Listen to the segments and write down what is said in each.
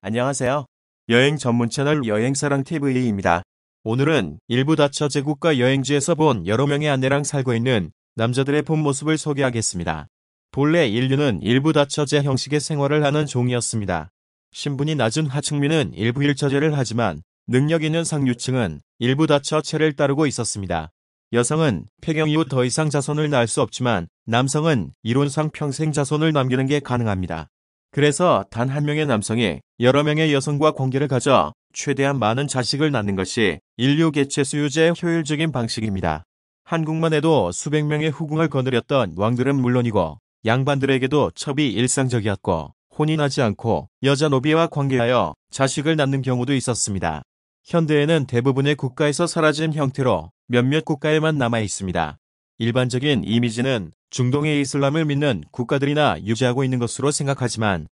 안녕하세요. 여행 전문 채널 여행사랑TV입니다. 오늘은 일부 다처제 국가 여행지에서 본 여러 명의 아내랑 살고 있는 남자들의 본 모습을 소개하겠습니다. 본래 인류는 일부 다처제 형식의 생활을 하는 종이었습니다. 신분이 낮은 하층민은 일부 일처제를 하지만 능력 있는 상류층은 일부 다처제를 따르고 있었습니다. 여성은 폐경 이후 더 이상 자손을 낳을 수 없지만 남성은 이론상 평생 자손을 남기는 게 가능합니다. 그래서 단 한 명의 남성이 여러 명의 여성과 관계를 가져 최대한 많은 자식을 낳는 것이 인류 개체 수유제의 효율적인 방식입니다. 한국만 해도 수백 명의 후궁을 거느렸던 왕들은 물론이고 양반들에게도 첩이 일상적이었고 혼인하지 않고 여자 노비와 관계하여 자식을 낳는 경우도 있었습니다. 현대에는 대부분의 국가에서 사라진 형태로 몇몇 국가에만 남아 있습니다. 일반적인 이미지는 중동의 이슬람을 믿는 국가들이나 유지하고 있는 것으로 생각하지만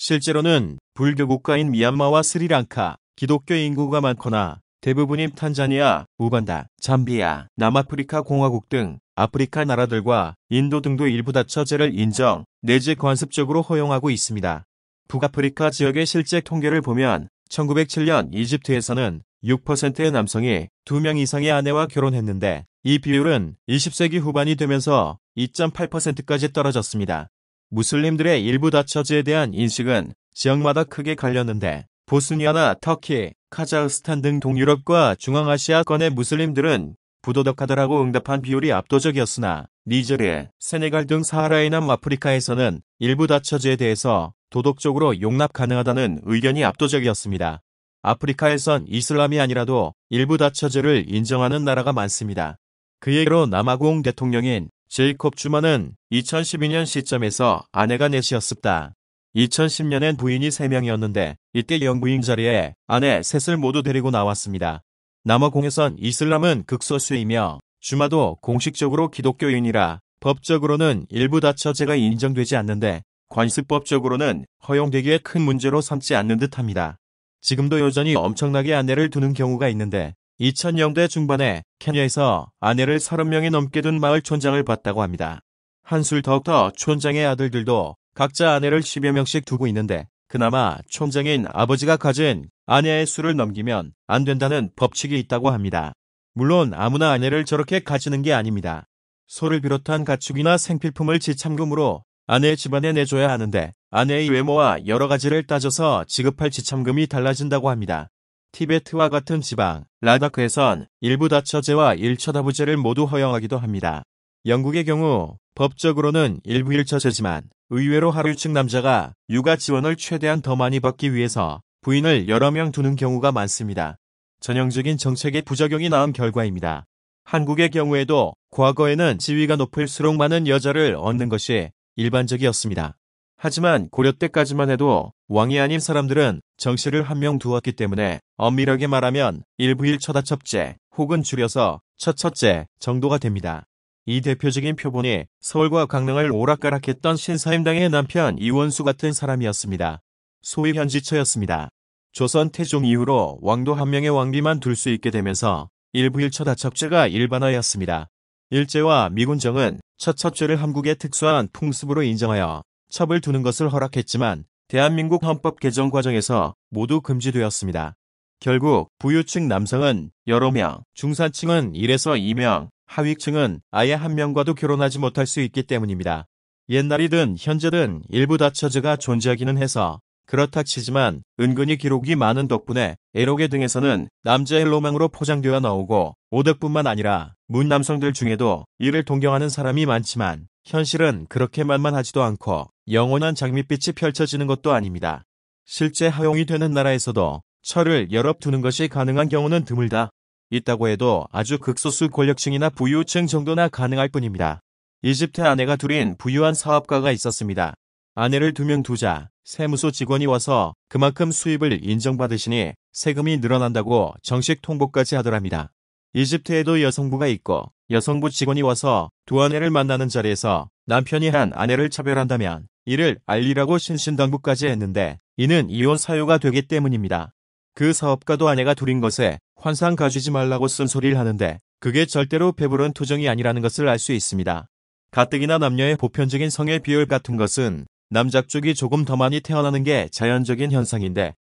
실제로는 불교 국가인 미얀마와 스리랑카, 기독교 인구가 많거나 대부분이 탄자니아, 우간다, 잠비아, 남아프리카 공화국 등 아프리카 나라들과 인도 등도 일부 다처제를 인정 내지 관습적으로 허용하고 있습니다. 북아프리카 지역의 실제 통계를 보면 1907년 이집트에서는 6%의 남성이 2명 이상의 아내와 결혼했는데 이 비율은 20세기 후반이 되면서 2.8%까지 떨어졌습니다. 무슬림들의 일부 다처제에 대한 인식은 지역마다 크게 갈렸는데 보스니아나 터키, 카자흐스탄 등 동유럽과 중앙아시아권의 무슬림들은 부도덕하다라고 응답한 비율이 압도적이었으나 니제르, 세네갈 등 사하라의 남아프리카에서는 일부 다처제에 대해서 도덕적으로 용납 가능하다는 의견이 압도적이었습니다. 아프리카에선 이슬람이 아니라도 일부 다처제를 인정하는 나라가 많습니다. 그 예로 남아공 대통령인 제이콥 주마는 2012년 시점에서 아내가 넷이었습니다. 2010년엔 부인이 3명이었는데 이때 영부인 자리에 아내 셋을 모두 데리고 나왔습니다. 남아공에선 이슬람은 극소수이며 주마도 공식적으로 기독교인이라 법적으로는 일부 다처제가 인정되지 않는데 관습법적으로는 허용되기에 큰 문제로 삼지 않는 듯합니다. 지금도 여전히 엄청나게 아내를 두는 경우가 있는데 2000년대 중반에 케냐에서 아내를 30명이 넘게 둔 마을 촌장을 봤다고 합니다. 한술 덕터 촌장의 아들들도 각자 아내를 10여 명씩 두고 있는데 그나마 촌장인 아버지가 가진 아내의 수를 넘기면 안 된다는 법칙이 있다고 합니다. 물론 아무나 아내를 저렇게 가지는 게 아닙니다. 소를 비롯한 가축이나 생필품을 지참금으로 아내의 집안에 내줘야 하는데 아내의 외모와 여러 가지를 따져서 지급할 지참금이 달라진다고 합니다. 티베트와 같은 지방, 라다크에선 일부 다처제와 일처다부제를 모두 허용하기도 합니다. 영국의 경우 법적으로는 일부 일처제지만 의외로 하류층 남자가 육아 지원을 최대한 더 많이 받기 위해서 부인을 여러 명 두는 경우가 많습니다. 전형적인 정책의 부작용이 나온 결과입니다. 한국의 경우에도 과거에는 지위가 높을수록 많은 여자를 얻는 것이 일반적이었습니다. 하지만 고려 때까지만 해도 왕이 아닌 사람들은 정씨를 한 명 두었기 때문에 엄밀하게 말하면 일부 일처다첩제 혹은 줄여서 처처제 정도가 됩니다. 이 대표적인 표본이 서울과 강릉을 오락가락했던 신사임당의 남편 이원수 같은 사람이었습니다. 소위 현지처였습니다. 조선 태종 이후로 왕도 한 명의 왕비만 둘 수 있게 되면서 일부 일처다첩제가 일반화였습니다. 일제와 미군정은 처첩제를 한국의 특수한 풍습으로 인정하여 첩을 두는 것을 허락했지만 대한민국 헌법 개정 과정에서 모두 금지되었습니다. 결국 부유층 남성은 여러 명, 중산층은 1에서 2명, 하위층은 아예 한 명과도 결혼하지 못할 수 있기 때문입니다. 옛날이든 현재든 일부 다처제가 존재하기는 해서 그렇다 치지만 은근히 기록이 많은 덕분에 에로게 등에서는 남자의 로망으로 포장되어 나오고 오덕뿐만 아니라 문남성들 중에도 이를 동경하는 사람이 많지만 현실은 그렇게 만만하지도 않고 영원한 장밋빛이 펼쳐지는 것도 아닙니다. 실제 허용이 되는 나라에서도 처를 여러 두는 것이 가능한 경우는 드물다. 있다고 해도 아주 극소수 권력층이나 부유층 정도나 가능할 뿐입니다. 이집트 아내가 둘인 부유한 사업가가 있었습니다. 아내를 2명 두자 세무서 직원이 와서 그만큼 수입을 인정받으시니 세금이 늘어난다고 정식 통보까지 하더랍니다. 이집트에도 여성부가 있고 여성부 직원이 와서 두 아내를 만나는 자리에서 남편이 한 아내를 차별한다면 이를 알리라고 신신당부까지 했는데 이는 이혼 사유가 되기 때문입니다. 그 사업가도 아내가 둘인 것에 환상 가지지 말라고 쓴소리를 하는데 그게 절대로 배부른 투정이 아니라는 것을 알 수 있습니다. 가뜩이나 남녀의 보편적인 성의 비율 같은 것은 남자 쪽이 조금 더 많이 태어나는 게 자연적인 현상인데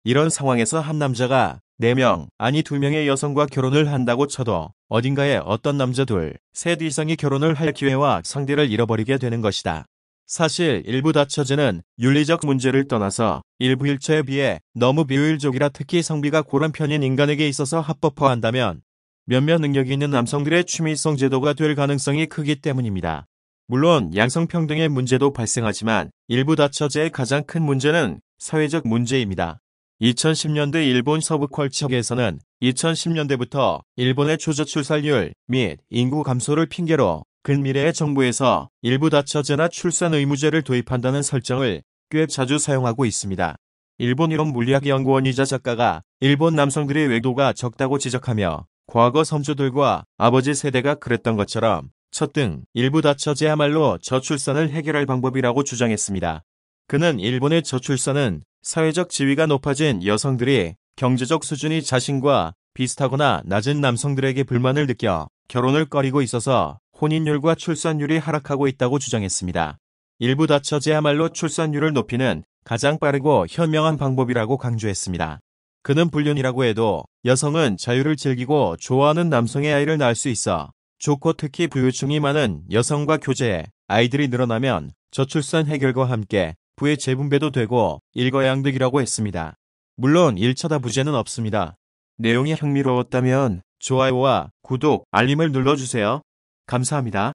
이런 상황에서 한 남자가 4명, 아니 2명의 여성과 결혼을 한다고 쳐도 어딘가에 어떤 남자 둘, 셋 이상이 결혼을 할 기회와 상대를 잃어버리게 되는 것이다. 사실 일부 다처제는 윤리적 문제를 떠나서 일부 일처에 비해 너무 비효율적이라 특히 성비가 고른 편인 인간에게 있어서 합법화한다면 몇몇 능력이 있는 남성들의 취미성 제도가 될 가능성이 크기 때문입니다. 물론 양성평등의 문제도 발생하지만 일부 다처제의 가장 큰 문제는 사회적 문제입니다. 2010년대 일본 서부 컬처계에서는 2010년대부터 일본의 초저출산율 및 인구 감소를 핑계로 근미래의 정부에서 일부 다처제나 출산 의무제를 도입한다는 설정을 꽤 자주 사용하고 있습니다. 일본 물리학연구원이자 작가가 일본 남성들의 외도가 적다고 지적하며 과거 선조들과 아버지 세대가 그랬던 것처럼 첫등 일부 다처제야말로 저출산을 해결할 방법이라고 주장했습니다. 그는 일본의 저출산은 사회적 지위가 높아진 여성들이 경제적 수준이 자신과 비슷하거나 낮은 남성들에게 불만을 느껴 결혼을 꺼리고 있어서 혼인율과 출산율이 하락하고 있다고 주장했습니다. 일부 다처제야말로 출산율을 높이는 가장 빠르고 현명한 방법이라고 강조했습니다. 그는 불륜이라고 해도 여성은 자유를 즐기고 좋아하는 남성의 아이를 낳을 수 있어 좋고 특히 부유층이 많은 여성과 교제해 아이들이 늘어나면 저출산 해결과 함께 부의 재분배도 되고 일거양득이라고 했습니다. 물론 1차 다부제는 없습니다. 내용이 흥미로웠다면 좋아요와 구독, 알림을 눌러주세요. 감사합니다.